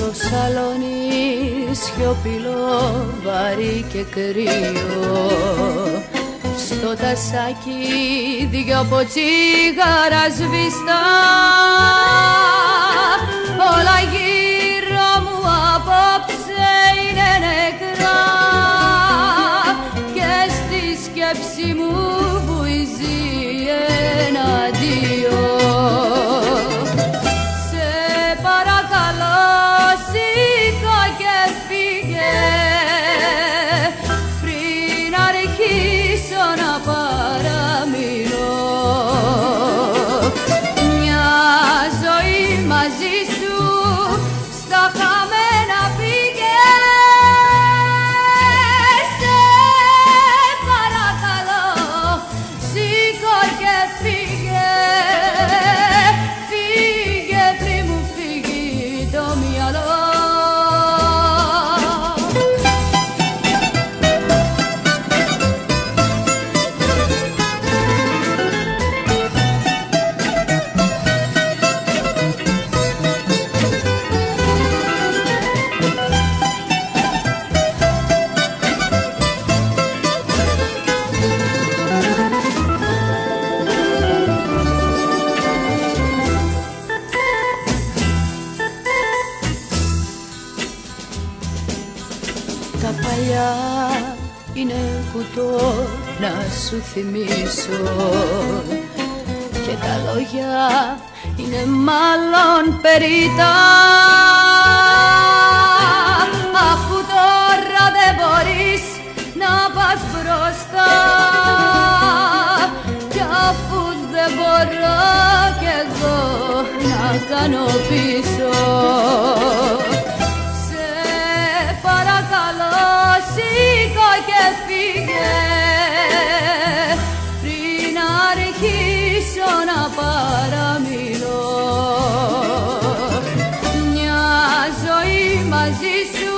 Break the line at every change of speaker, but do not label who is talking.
σαλόνι σιωπηλό, βαρύ και κρύο. Στο τασάκι δυο ποτσίγαρα σβηστά, όλα γύρω μου απόψε είναι νεκρά και στη σκέψη μου βουίζει ένα αντίο.
Τα παλιά είναι κουτό να σου θυμίσω και τα λόγια είναι μάλλον περίτα, αφού τώρα δεν μπορείς να πας μπροστά κι αφού δεν μπορώ κι εγώ να κάνω πίσω. Σήκω και φύγε πριν αρχίσω να παραμιλώ. Μια ζωή μαζί σου